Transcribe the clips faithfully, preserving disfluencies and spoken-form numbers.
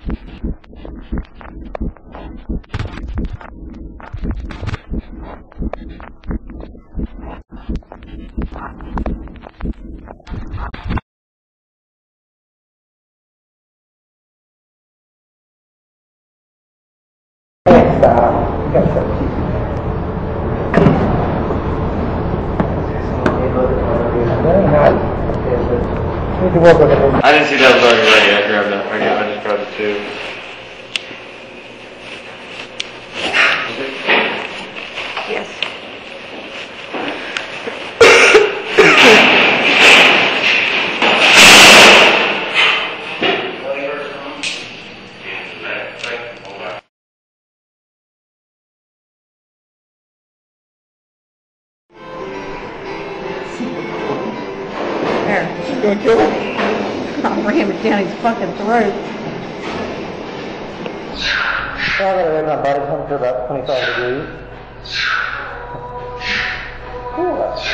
I didn't see that was already ready. I grabbed that. I, I just grabbed it too. Yes. There. She's gonna kill him? I'll ram it down his fucking throat. So I'm gonna let my body come to about twenty-five degrees. Cool.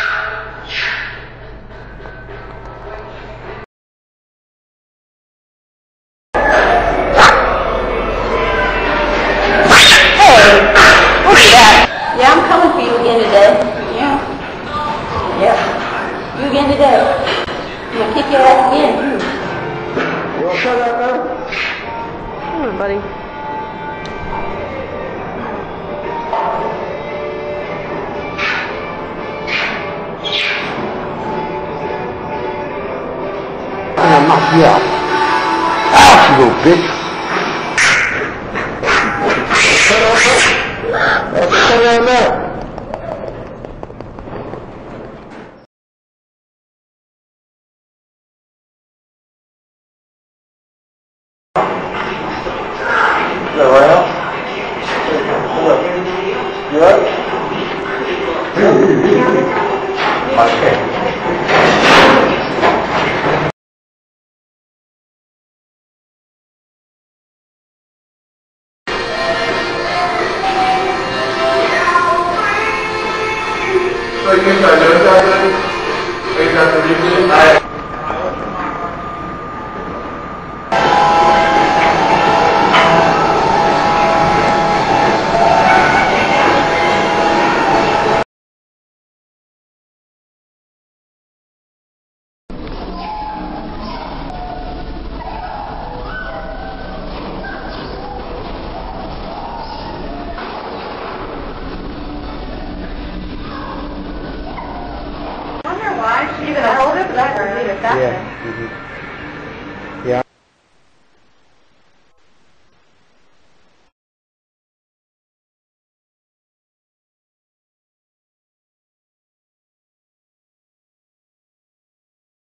Yeah, I'm coming for you again today. Yeah. Yeah. You again today. I'm gonna kick your ass again. You wanna shut up now? Come on, buddy. I'm gonna knock you out. Ow, you little bitch. Shut up now. Is that right now? You up? Okay. So you guys are doing that? Is that the reason? You gonna hold it? But I can leave it that way. Yeah. Mm-hmm.